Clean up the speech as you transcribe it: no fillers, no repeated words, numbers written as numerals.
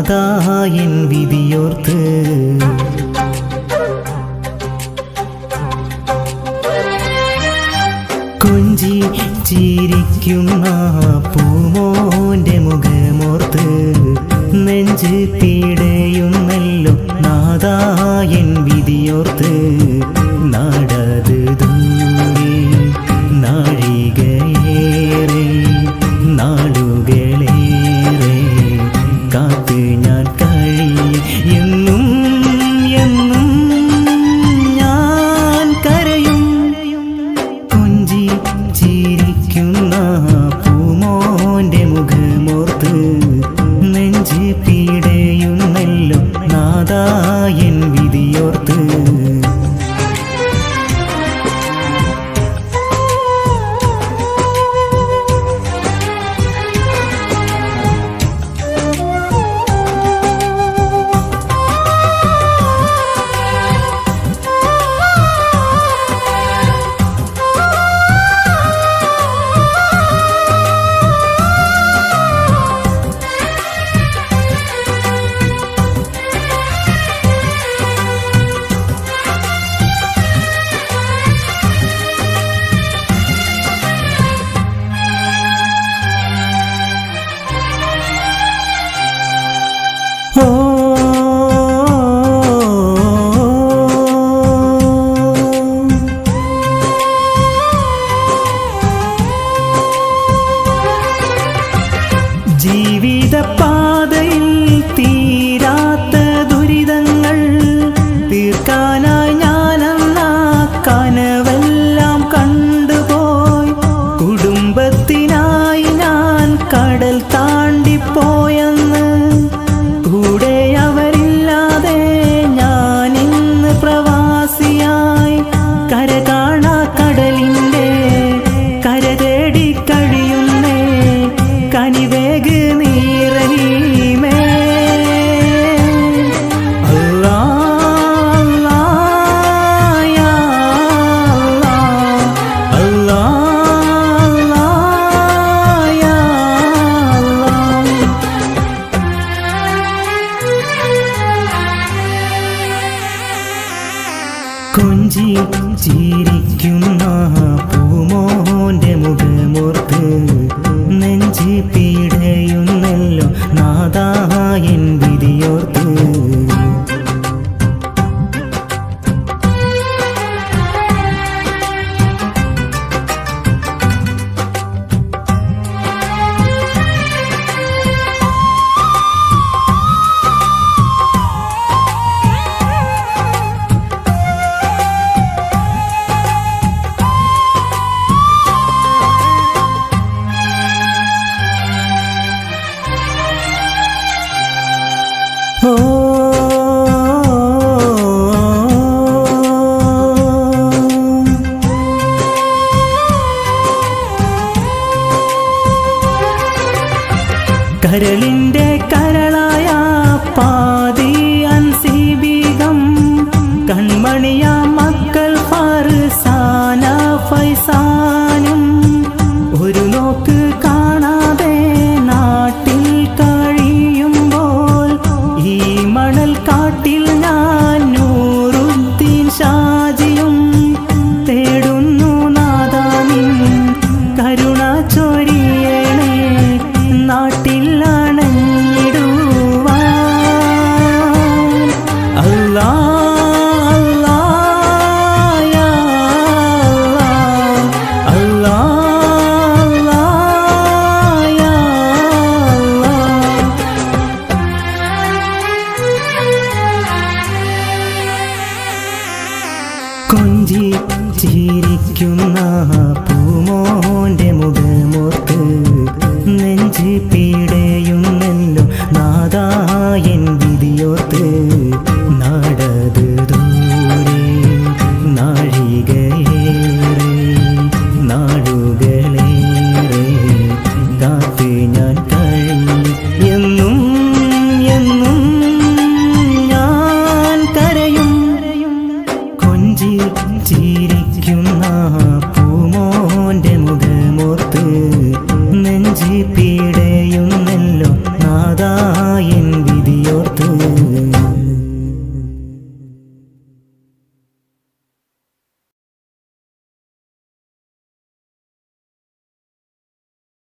നാദായൻ വിധിയോർത്ത് കൊഞ്ചി ചിരിക്കുന്ന പൂമോന്റെ മുഖമോർത്ത് നെഞ്ച് പിടയുന്നല്ലോ നാദായൻ വിധിയോർത്ത് നടത് ദൂരെ നാഴികയേറെ നാളുകളേറെ കാത്ത് ഞാൻ കഴിയും എന്നും എന്നും ഞാൻ കരയും കൊഞ്ചി ചിരിക്കുന്ന പൂമോന്റെ മുഖമോർത്ത് നെഞ്ച് പിടയുന്നല്ലോ നാദായൻ വിധിയോർത്ത് ജീവിതപാതയിൽ തീരാത്ത ദുരിതങ്ങൾ തീർക്കാനായി ഞാനെന്നാ കനവെല്ലാം കണ്ടുപോയി കുടുംബത്തിനായി ഞാൻ കടൽ താണ്ടിപ്പോയെന്ന് കൂടെ അവരില്ലാതെ ഞാൻ ഇന്ന് പ്രവാസിയായി കര കാണാ കടലിൻ്റെ കര തേടി കഴിയുന്നേ കനിവേഗ് നീറഹീമേ അല്ലാ അല്ലാ യാ അല്ലാ അല്ലാ യാ കൊഞ്ചി ചിരിക്കുന്ന പൂമോന്റെ മുഖമോർത്ത് നെഞ്ച് പിടയുന്നല്ലോ നാദായൻ വിധിയോർത്ത് കരളിൻ്റെ കരളായ പാതി അൻസീബീഗം കൺമണിയ മക്കൾ ഫർസാന ഫൈസാനും ഒരു നോക്ക് കാണാതെ നാട്ടിൽ കഴിയുമ്പോൾ ഈ മണൽ കാട്ടിൽ ഞാൻ നൂറുദ്ദീൻ ഷാജിയും തേടുന്നു നാദാ നിൻ കരുണ ചൊരിയണേ നാട്ടിൽ അണഞ്ഞിടുവാൻ അല്ലാ അല്ലാ യാ അല്ലാ അല്ലാ യാ കൊഞ്ചി ചിരിക്കുന്ന പൂമോന്റെ മുഖമോർത്ത് നെഞ്ച് പിടയുന്നല്ലോ നാദായൻ വിധിയോർത്ത് നടത് ദൂരെ നാഴികയേറെ നാടുകളേറെ കാത്ത് ഞാൻ കഴിയും എന്നും എന്നും ഞാൻ കരയും കൊഞ്ചി ചിരിക്കുന്ന പൂമോന്റെ മുഖമോർത്ത് നെഞ്ചി